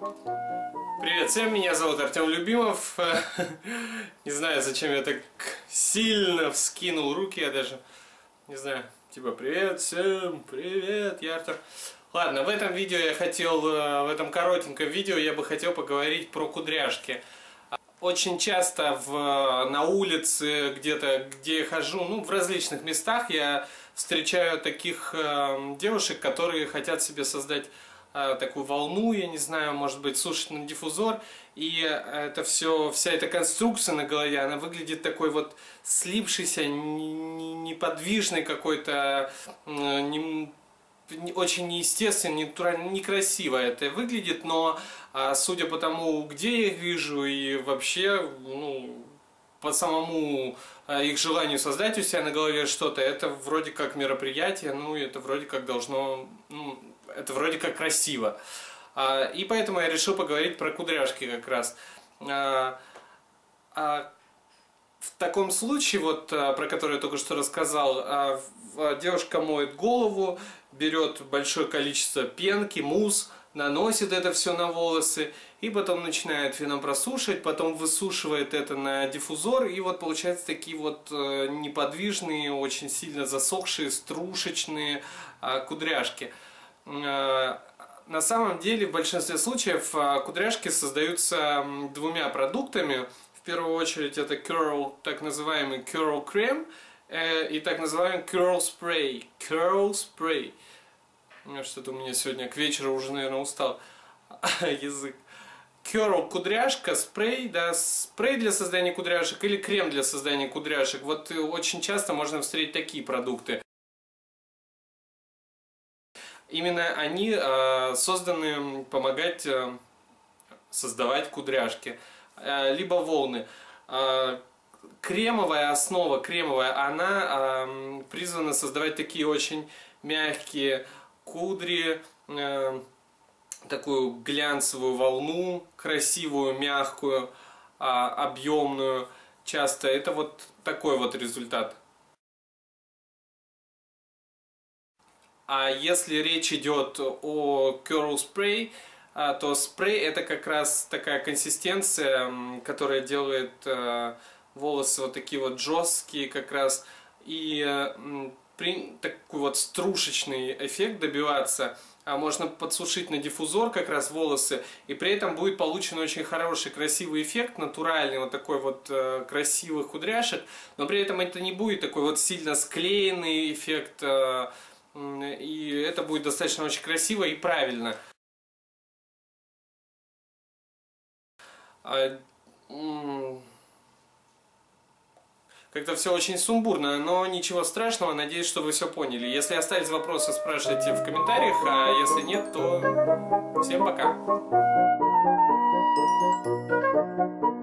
Привет всем, меня зовут Артем Любимов. Не знаю, зачем я так сильно вскинул руки, я даже не знаю, типа привет всем, привет, я Артем. Ладно, в этом видео я хотел, в этом коротеньком видео я бы хотел поговорить про кудряшки. Очень часто на улице, где-то, где я хожу, ну, в различных местах я встречаю таких девушек, которые хотят себе создать такую волну, я не знаю, может быть, сушечный диффузор, и это все, вся эта конструкция на голове, она выглядит такой вот слипшейся, неподвижной какой-то, очень неестественно, некрасиво это выглядит, но судя по тому, где я их вижу и вообще, ну, по самому их желанию создать у себя на голове что-то, это вроде как мероприятие, ну, это вроде как должно, ну, это вроде как красиво. И поэтому я решил поговорить про кудряшки как раз. В таком случае, вот про который я только что рассказал, девушка моет голову, берет большое количество пенки, мусс, наносит это все на волосы и потом начинает феном просушивать, потом высушивает это на диффузор, и вот получаются такие вот неподвижные, очень сильно засохшие, стружечные кудряшки. На самом деле в большинстве случаев кудряшки создаются двумя продуктами. В первую очередь это curl, так называемый curl крем, и так называемый curl spray. Curl spray. Что-то у меня сегодня к вечеру уже, наверное, устал язык. Curl кудряшка, спрей, да, спрей для создания кудряшек или крем для создания кудряшек. Вот очень часто можно встретить такие продукты. Именно они созданы помогать создавать кудряшки, либо волны. Кремовая основа, она призвана создавать такие очень мягкие кудри, такую глянцевую волну, красивую, мягкую, объемную. Часто это вот такой вот результат. А если речь идет о curl spray, то спрей это как раз такая консистенция, которая делает волосы вот такие вот жесткие как раз, и такой вот стружечный эффект добиваться. Можно подсушить на диффузор как раз волосы, и при этом будет получен очень хороший, красивый эффект, натуральный, вот такой вот красивых кудряшек, но при этом это не будет такой вот сильно склеенный эффект, и это будет достаточно очень красиво и правильно. Как-то все очень сумбурно, но ничего страшного, надеюсь, что вы все поняли. Если остались вопросы, спрашивайте в комментариях, а если нет, то всем пока!